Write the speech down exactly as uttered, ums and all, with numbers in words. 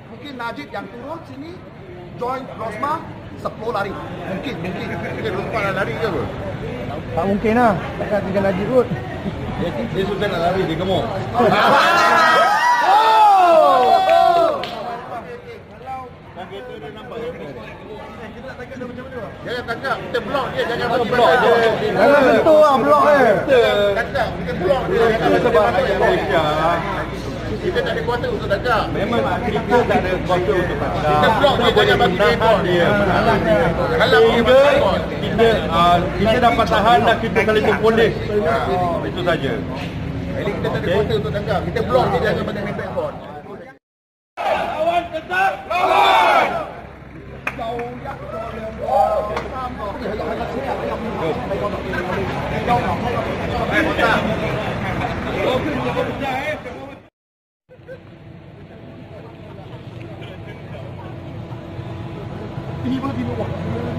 Mungkin Najib yang turun sini join Rosma sepuluh lari. Mungkin, mungkin. Mungkin Rosma nak lari ke apa? Tak mungkin lah. Takkan tinggal Najib kot. Dia, dia sudah nak lari, dia gemuk. Jangan tangkap, kita blok dia, jangan bagi blok dia. Jangan sentuh lah blok dia. Tangkap, kita blok dia, jangan bagi blok. Kita tak ada kuasa untuk tangkap. Memang kita tak ada kuasa untuk tangkap. Kita blok dia, jangan bagi report dia. Halang dia bagi report. Kita kita dapat tahan dah, kita telefon polis. Itu saja. Jadi kita tak ada kuasa untuk tangkap. Kita blok dia, jangan bagi report. Lawan ketat, lawan! Ini baru di luar.